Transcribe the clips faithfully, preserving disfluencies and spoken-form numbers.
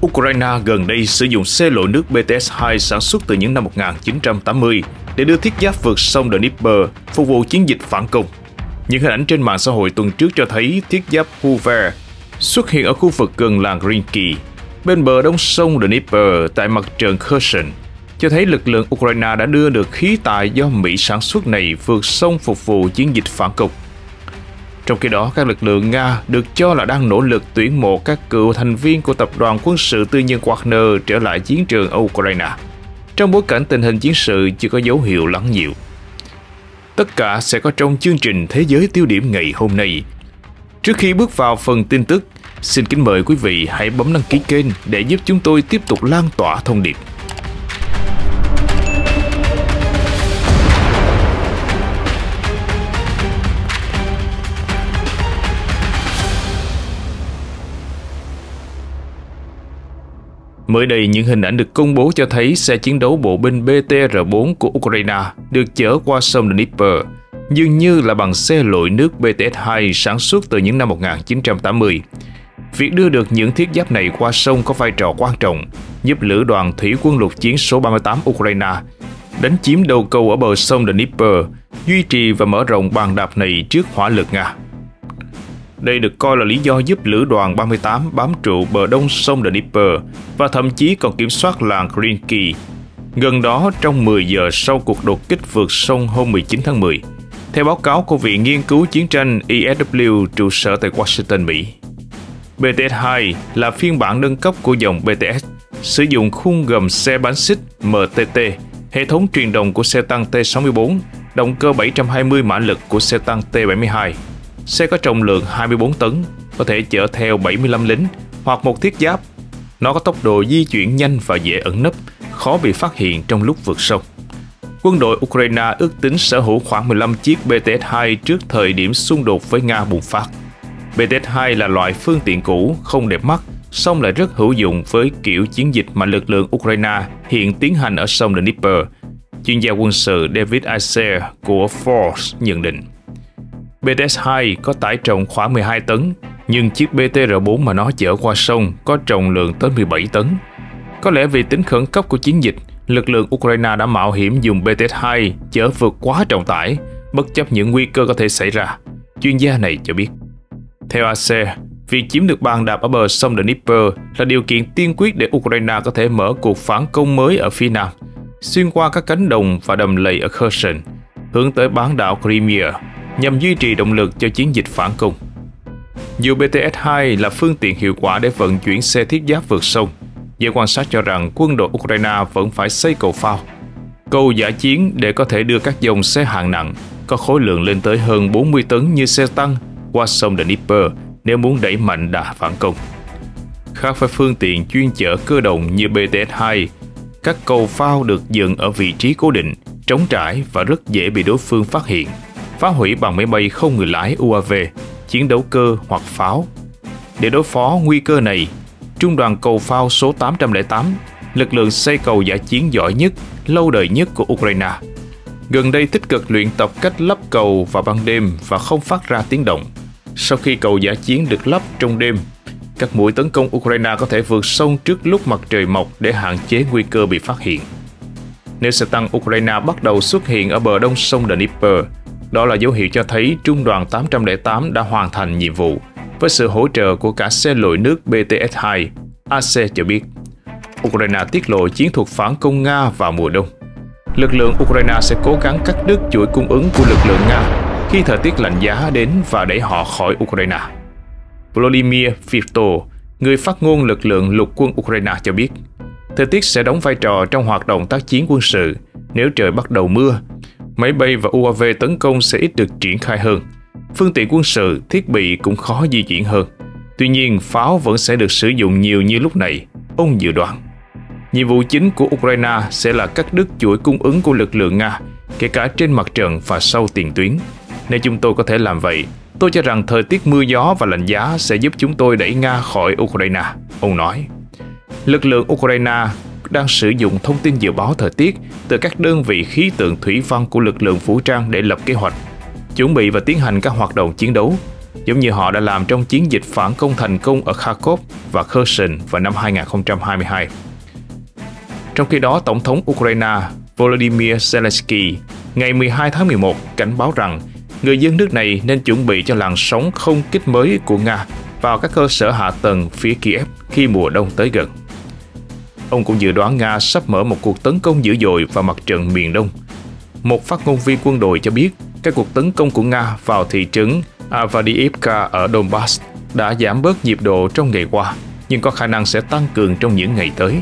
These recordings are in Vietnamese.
Ukraine gần đây sử dụng xe lội nước B T S hai sản xuất từ những năm một nghìn chín trăm tám mươi để đưa thiết giáp vượt sông Dnieper phục vụ chiến dịch phản công. Những hình ảnh trên mạng xã hội tuần trước cho thấy thiết giáp Hoover xuất hiện ở khu vực gần làng Grinky, bên bờ đông sông Dnieper tại mặt trận Kherson, cho thấy lực lượng Ukraine đã đưa được khí tài do Mỹ sản xuất này vượt sông phục vụ chiến dịch phản công. Trong khi đó, các lực lượng Nga được cho là đang nỗ lực tuyển mộ các cựu thành viên của tập đoàn quân sự tư nhân Wagner trở lại chiến trường ở Ukraine, trong bối cảnh tình hình chiến sự chưa có dấu hiệu lắng dịu. Tất cả sẽ có trong chương trình Thế giới tiêu điểm ngày hôm nay. Trước khi bước vào phần tin tức, xin kính mời quý vị hãy bấm đăng ký kênh để giúp chúng tôi tiếp tục lan tỏa thông điệp. Mới đây, những hình ảnh được công bố cho thấy xe chiến đấu bộ binh B T R bốn của Ukraine được chở qua sông Dnieper, dường như là bằng xe lội nước B T S hai sản xuất từ những năm một nghìn chín trăm tám mươi. Việc đưa được những thiết giáp này qua sông có vai trò quan trọng, giúp lữ đoàn thủy quân lục chiến số ba mươi tám Ukraine đánh chiếm đầu cầu ở bờ sông Dnieper, duy trì và mở rộng bàn đạp này trước hỏa lực Nga. Đây được coi là lý do giúp lữ đoàn ba mươi tám bám trụ bờ đông sông Dnieper và thậm chí còn kiểm soát làng Grinky. Gần đó, trong mười giờ sau cuộc đột kích vượt sông hôm mười chín tháng mười, theo báo cáo của Viện Nghiên cứu Chiến tranh E S W trụ sở tại Washington, Mỹ. B T S hai là phiên bản nâng cấp của dòng B T S, sử dụng khung gầm xe bánh xích M T T, hệ thống truyền động của xe tăng T sáu mươi bốn, động cơ bảy trăm hai mươi mã lực của xe tăng T bảy mươi hai. Xe có trọng lượng hai mươi bốn tấn, có thể chở theo bảy mươi lăm lính hoặc một thiết giáp. Nó có tốc độ di chuyển nhanh và dễ ẩn nấp, khó bị phát hiện trong lúc vượt sông. Quân đội Ukraine ước tính sở hữu khoảng mười lăm chiếc B T S hai trước thời điểm xung đột với Nga bùng phát. B T S hai là loại phương tiện cũ, không đẹp mắt, song lại rất hữu dụng với kiểu chiến dịch mà lực lượng Ukraine hiện tiến hành ở sông Dnieper. Chuyên gia quân sự David Acer của Forbes nhận định. B T S hai có tải trọng khoảng mười hai tấn, nhưng chiếc B T R bốn mà nó chở qua sông có trọng lượng tới mười bảy tấn. Có lẽ vì tính khẩn cấp của chiến dịch, lực lượng Ukraine đã mạo hiểm dùng B T S hai chở vượt quá trọng tải, bất chấp những nguy cơ có thể xảy ra, chuyên gia này cho biết. Theo a xê, việc chiếm được bàn đạp ở bờ sông Dnieper là điều kiện tiên quyết để Ukraine có thể mở cuộc phản công mới ở phía nam, xuyên qua các cánh đồng và đầm lầy ở Kherson, hướng tới bán đảo Crimea, nhằm duy trì động lực cho chiến dịch phản công. Dù B T S hai là phương tiện hiệu quả để vận chuyển xe thiết giáp vượt sông, giới quan sát cho rằng quân đội Ukraine vẫn phải xây cầu phao, cầu dã chiến để có thể đưa các dòng xe hạng nặng có khối lượng lên tới hơn bốn mươi tấn như xe tăng qua sông Dnieper nếu muốn đẩy mạnh đà phản công. Khác với phương tiện chuyên chở cơ động như B T S hai, các cầu phao được dựng ở vị trí cố định, trống trải và rất dễ bị đối phương phát hiện, phá hủy bằng máy bay không người lái U A V, chiến đấu cơ hoặc pháo. Để đối phó nguy cơ này, Trung đoàn cầu phao số tám trăm lẻ tám, lực lượng xây cầu dã chiến giỏi nhất, lâu đời nhất của Ukraine, gần đây tích cực luyện tập cách lắp cầu vào ban đêm và không phát ra tiếng động. Sau khi cầu dã chiến được lắp trong đêm, các mũi tấn công Ukraine có thể vượt sông trước lúc mặt trời mọc để hạn chế nguy cơ bị phát hiện. Nếu xe tăng Ukraine bắt đầu xuất hiện ở bờ đông sông Dnieper, đó là dấu hiệu cho thấy Trung đoàn tám trăm lẻ tám đã hoàn thành nhiệm vụ với sự hỗ trợ của cả xe lội nước B T S hai, a xê cho biết. Ukraine tiết lộ chiến thuật phản công Nga vào mùa đông. Lực lượng Ukraine sẽ cố gắng cắt đứt chuỗi cung ứng của lực lượng Nga khi thời tiết lạnh giá đến và đẩy họ khỏi Ukraine. Volodymyr Vytko, người phát ngôn lực lượng lục quân Ukraine cho biết, thời tiết sẽ đóng vai trò trong hoạt động tác chiến quân sự. Nếu trời bắt đầu mưa, máy bay và U A V tấn công sẽ ít được triển khai hơn. Phương tiện quân sự, thiết bị cũng khó di chuyển hơn. Tuy nhiên, pháo vẫn sẽ được sử dụng nhiều như lúc này, ông dự đoán. Nhiệm vụ chính của Ukraine sẽ là cắt đứt chuỗi cung ứng của lực lượng Nga, kể cả trên mặt trận và sau tiền tuyến. Nếu chúng tôi có thể làm vậy, tôi cho rằng thời tiết mưa gió và lạnh giá sẽ giúp chúng tôi đẩy Nga khỏi Ukraine, ông nói. Lực lượng Ukraine đang sử dụng thông tin dự báo thời tiết từ các đơn vị khí tượng thủy văn của lực lượng vũ trang để lập kế hoạch, chuẩn bị và tiến hành các hoạt động chiến đấu. giống như họ đã làm trong chiến dịch phản công thành công ở Kharkov và Kherson vào năm hai nghìn không trăm hai mươi hai. Trong khi đó, Tổng thống Ukraine Volodymyr Zelensky ngày mười hai tháng mười một cảnh báo rằng người dân nước này nên chuẩn bị cho làn sóng không kích mới của Nga vào các cơ sở hạ tầng phía Kiev khi mùa đông tới gần. Ông cũng dự đoán Nga sắp mở một cuộc tấn công dữ dội vào mặt trận miền Đông. Một phát ngôn viên quân đội cho biết các cuộc tấn công của Nga vào thị trấn Avdiivka ở Donbass đã giảm bớt nhịp độ trong ngày qua, nhưng có khả năng sẽ tăng cường trong những ngày tới.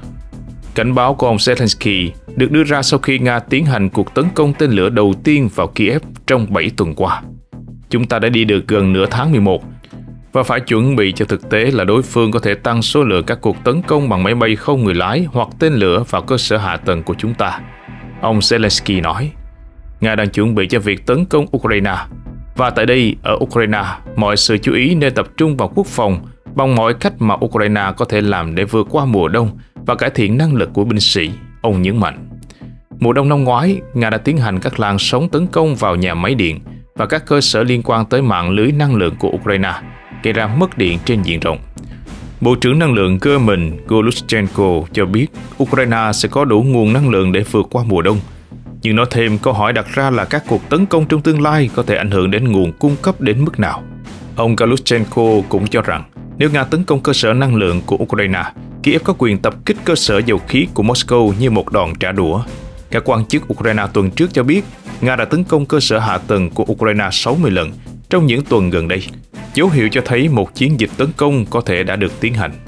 Cảnh báo của ông Zelensky được đưa ra sau khi Nga tiến hành cuộc tấn công tên lửa đầu tiên vào Kiev trong bảy tuần qua. Chúng ta đã đi được gần nửa tháng mười một và phải chuẩn bị cho thực tế là đối phương có thể tăng số lượng các cuộc tấn công bằng máy bay không người lái hoặc tên lửa vào cơ sở hạ tầng của chúng ta. Ông Zelensky nói, Nga đang chuẩn bị cho việc tấn công Ukraine. Và tại đây, ở Ukraine, mọi sự chú ý nên tập trung vào quốc phòng bằng mọi cách mà Ukraine có thể làm để vượt qua mùa đông và cải thiện năng lực của binh sĩ, ông nhấn mạnh. Mùa đông năm ngoái, Nga đã tiến hành các làn sóng tấn công vào nhà máy điện và các cơ sở liên quan tới mạng lưới năng lượng của Ukraine, gây ra mất điện trên diện rộng. Bộ trưởng Năng lượng German Golushchenko cho biết Ukraine sẽ có đủ nguồn năng lượng để vượt qua mùa đông. Nhưng nói thêm, câu hỏi đặt ra là các cuộc tấn công trong tương lai có thể ảnh hưởng đến nguồn cung cấp đến mức nào. Ông Golushchenko cũng cho rằng nếu Nga tấn công cơ sở năng lượng của Ukraine, Kiev có quyền tập kích cơ sở dầu khí của Moscow như một đòn trả đũa. Các quan chức Ukraine tuần trước cho biết Nga đã tấn công cơ sở hạ tầng của Ukraine sáu mươi lần trong những tuần gần đây. Dấu hiệu cho thấy một chiến dịch tấn công có thể đã được tiến hành.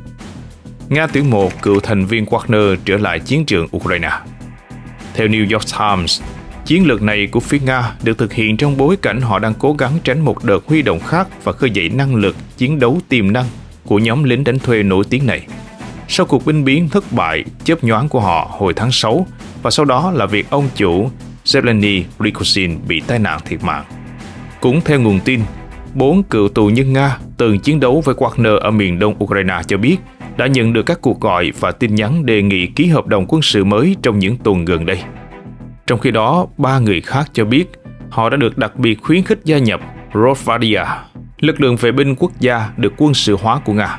Nga tuyển một cựu thành viên Wagner trở lại chiến trường Ukraine. Theo New York Times, chiến lược này của phía Nga được thực hiện trong bối cảnh họ đang cố gắng tránh một đợt huy động khác và khơi dậy năng lực chiến đấu tiềm năng của nhóm lính đánh thuê nổi tiếng này. Sau cuộc binh biến thất bại chớp nhoáng của họ hồi tháng sáu, và sau đó là việc ông chủ Yevgeny Prigozhin bị tai nạn thiệt mạng. Cũng theo nguồn tin, bốn cựu tù nhân Nga từng chiến đấu với Wagner ở miền đông Ukraine cho biết đã nhận được các cuộc gọi và tin nhắn đề nghị ký hợp đồng quân sự mới trong những tuần gần đây. Trong khi đó, ba người khác cho biết họ đã được đặc biệt khuyến khích gia nhập Rosgvardia, lực lượng vệ binh quốc gia được quân sự hóa của Nga.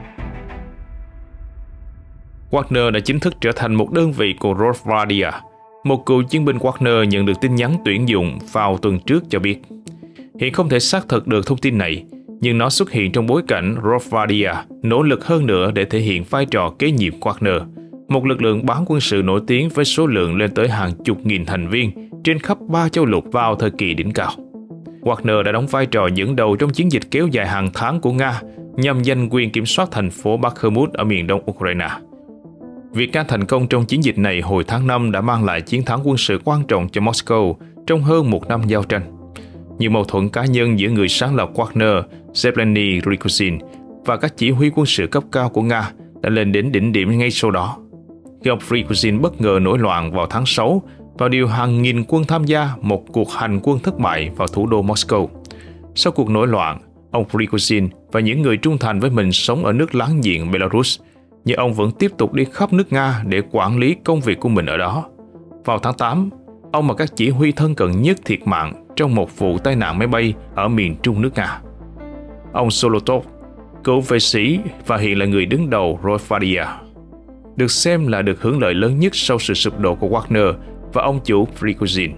Wagner đã chính thức trở thành một đơn vị của Rosgvardia. Một cựu chiến binh Wagner nhận được tin nhắn tuyển dụng vào tuần trước cho biết. Hiện không thể xác thực được thông tin này, nhưng nó xuất hiện trong bối cảnh Rosgvardia nỗ lực hơn nữa để thể hiện vai trò kế nhiệm Wagner, một lực lượng bán quân sự nổi tiếng với số lượng lên tới hàng chục nghìn thành viên trên khắp ba châu lục vào thời kỳ đỉnh cao. Wagner đã đóng vai trò dẫn đầu trong chiến dịch kéo dài hàng tháng của Nga nhằm giành quyền kiểm soát thành phố Bakhmut ở miền đông Ukraine. Việc Nga thành công trong chiến dịch này hồi tháng năm đã mang lại chiến thắng quân sự quan trọng cho Moscow trong hơn một năm giao tranh. Nhiều mâu thuẫn cá nhân giữa người sáng lập Wagner, Yevgeny Prigozhin, và các chỉ huy quân sự cấp cao của Nga đã lên đến đỉnh điểm ngay sau đó. Khi ông Prigozhin bất ngờ nổi loạn vào tháng sáu và điều hàng nghìn quân tham gia một cuộc hành quân thất bại vào thủ đô Moscow. Sau cuộc nổi loạn, ông Prigozhin và những người trung thành với mình sống ở nước láng giềng Belarus, nhưng ông vẫn tiếp tục đi khắp nước Nga để quản lý công việc của mình ở đó. Vào tháng tám, ông và các chỉ huy thân cận nhất thiệt mạng trong một vụ tai nạn máy bay ở miền trung nước Nga. Ông Solotov, cựu vệ sĩ và hiện là người đứng đầu Rosgvardia, được xem là được hưởng lợi lớn nhất sau sự sụp đổ của Wagner và ông chủ Prigozhin.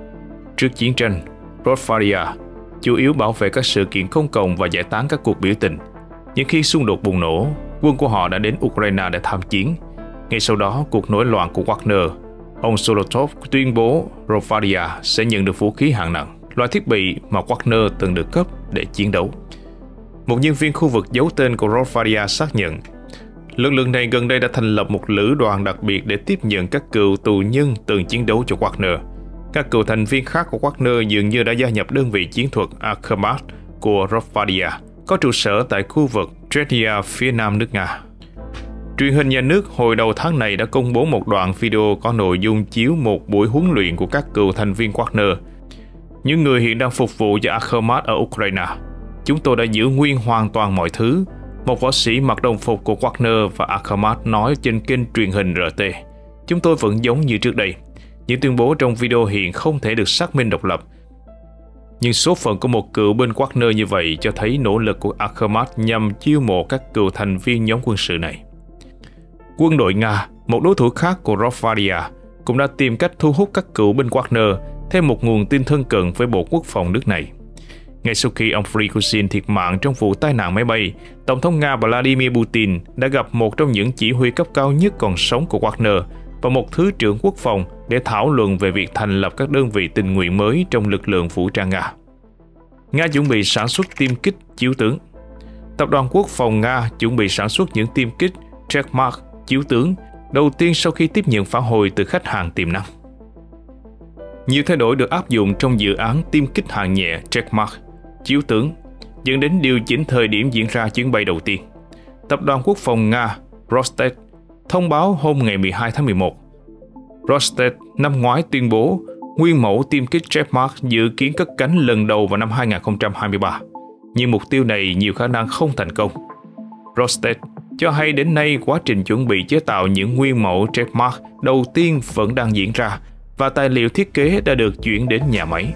Trước chiến tranh, Rosgvardia chủ yếu bảo vệ các sự kiện công cộng và giải tán các cuộc biểu tình. Nhưng khi xung đột bùng nổ, quân của họ đã đến Ukraine để tham chiến. Ngay sau đó, cuộc nổi loạn của Wagner, ông Solotov tuyên bố Rosgvardia sẽ nhận được vũ khí hạng nặng, loại thiết bị mà Wagner từng được cấp để chiến đấu. Một nhân viên khu vực giấu tên của Rosgvardia xác nhận, lực lượng này gần đây đã thành lập một lữ đoàn đặc biệt để tiếp nhận các cựu tù nhân từng chiến đấu cho Wagner. Các cựu thành viên khác của Wagner dường như đã gia nhập đơn vị chiến thuật Akhmat của Rosgvardia, có trụ sở tại khu vực Chechnya phía nam nước Nga. Truyền hình nhà nước hồi đầu tháng này đã công bố một đoạn video có nội dung chiếu một buổi huấn luyện của các cựu thành viên Wagner, những người hiện đang phục vụ cho Akhmat ở Ukraine. Chúng tôi đã giữ nguyên hoàn toàn mọi thứ, một võ sĩ mặc đồng phục của Wagner và Akhmat nói trên kênh truyền hình rờ tê. Chúng tôi vẫn giống như trước đây. Những tuyên bố trong video hiện không thể được xác minh độc lập. Nhưng số phận của một cựu binh Wagner như vậy cho thấy nỗ lực của Akermat nhằm chiêu mộ các cựu thành viên nhóm quân sự này. Quân đội Nga, một đối thủ khác của Rosvadia, cũng đã tìm cách thu hút các cựu binh Wagner thêm một nguồn tin thân cận với Bộ Quốc phòng nước này. Ngay sau khi ông Prigozhin thiệt mạng trong vụ tai nạn máy bay, Tổng thống Nga Vladimir Putin đã gặp một trong những chỉ huy cấp cao nhất còn sống của Wagner và một thứ trưởng quốc phòng để thảo luận về việc thành lập các đơn vị tình nguyện mới trong lực lượng vũ trang Nga. Nga chuẩn bị sản xuất tiêm kích chiếu tướng. Tập đoàn Quốc phòng Nga chuẩn bị sản xuất những tiêm kích Checkmark chiếu tướng đầu tiên sau khi tiếp nhận phản hồi từ khách hàng tiềm năng. Nhiều thay đổi được áp dụng trong dự án tiêm kích hạng nhẹ Checkmark chiếu tướng, dẫn đến điều chỉnh thời điểm diễn ra chuyến bay đầu tiên. Tập đoàn Quốc phòng Nga Rostet thông báo hôm ngày mười hai tháng mười một. Rostet năm ngoái tuyên bố nguyên mẫu tiêm kích Checkmark dự kiến cất cánh lần đầu vào năm hai nghìn không trăm hai mươi ba, nhưng mục tiêu này nhiều khả năng không thành công. Rostet cho hay đến nay quá trình chuẩn bị chế tạo những nguyên mẫu Checkmark đầu tiên vẫn đang diễn ra và tài liệu thiết kế đã được chuyển đến nhà máy.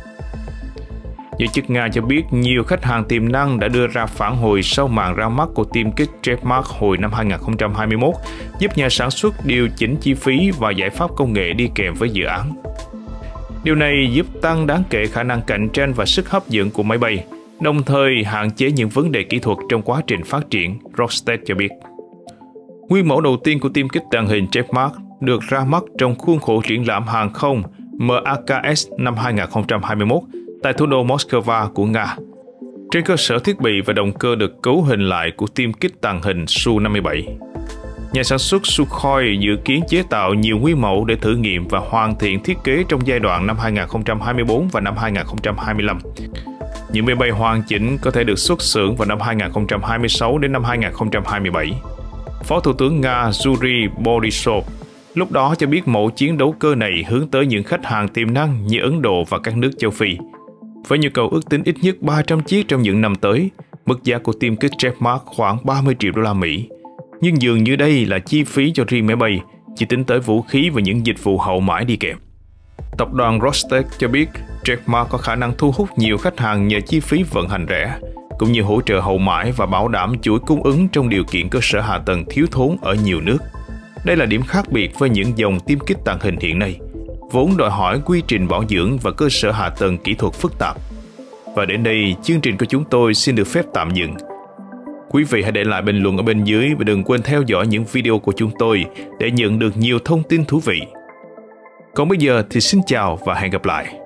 Giới chức Nga cho biết nhiều khách hàng tiềm năng đã đưa ra phản hồi sau màn ra mắt của tiêm kích Checkmark hồi năm hai nghìn không trăm hai mươi mốt, giúp nhà sản xuất điều chỉnh chi phí và giải pháp công nghệ đi kèm với dự án. Điều này giúp tăng đáng kể khả năng cạnh tranh và sức hấp dẫn của máy bay, đồng thời hạn chế những vấn đề kỹ thuật trong quá trình phát triển, Rostet cho biết. Nguyên mẫu đầu tiên của tiêm kích tàng hình Checkmark được ra mắt trong khuôn khổ triển lãm hàng không M A K S năm hai nghìn không trăm hai mươi mốt tại thủ đô Moscow của Nga. Trên cơ sở thiết bị và động cơ được cấu hình lại của tiêm kích tàng hình Su năm mươi bảy. Nhà sản xuất Sukhoi dự kiến chế tạo nhiều nguyên mẫu để thử nghiệm và hoàn thiện thiết kế trong giai đoạn năm hai nghìn không trăm hai mươi tư và năm hai nghìn không trăm hai mươi lăm. Những máy bay hoàn chỉnh có thể được xuất xưởng vào năm hai nghìn không trăm hai mươi sáu đến năm hai nghìn không trăm hai mươi bảy. Phó Thủ tướng Nga Yuri Borisov lúc đó cho biết mẫu chiến đấu cơ này hướng tới những khách hàng tiềm năng như Ấn Độ và các nước châu Phi. Với nhu cầu ước tính ít nhất ba trăm chiếc trong những năm tới, mức giá của tiêm kích Checkmark khoảng ba mươi triệu đô la Mỹ. Nhưng dường như đây là chi phí cho riêng máy bay, chỉ tính tới vũ khí và những dịch vụ hậu mãi đi kèm. Tập đoàn Rostec cho biết Checkmark có khả năng thu hút nhiều khách hàng nhờ chi phí vận hành rẻ, cũng như hỗ trợ hậu mãi và bảo đảm chuỗi cung ứng trong điều kiện cơ sở hạ tầng thiếu thốn ở nhiều nước. Đây là điểm khác biệt với những dòng tiêm kích tàng hình hiện nay, vốn đòi hỏi quy trình bảo dưỡng và cơ sở hạ tầng kỹ thuật phức tạp. Và đến đây, chương trình của chúng tôi xin được phép tạm dừng. Quý vị hãy để lại bình luận ở bên dưới và đừng quên theo dõi những video của chúng tôi để nhận được nhiều thông tin thú vị. Còn bây giờ thì xin chào và hẹn gặp lại.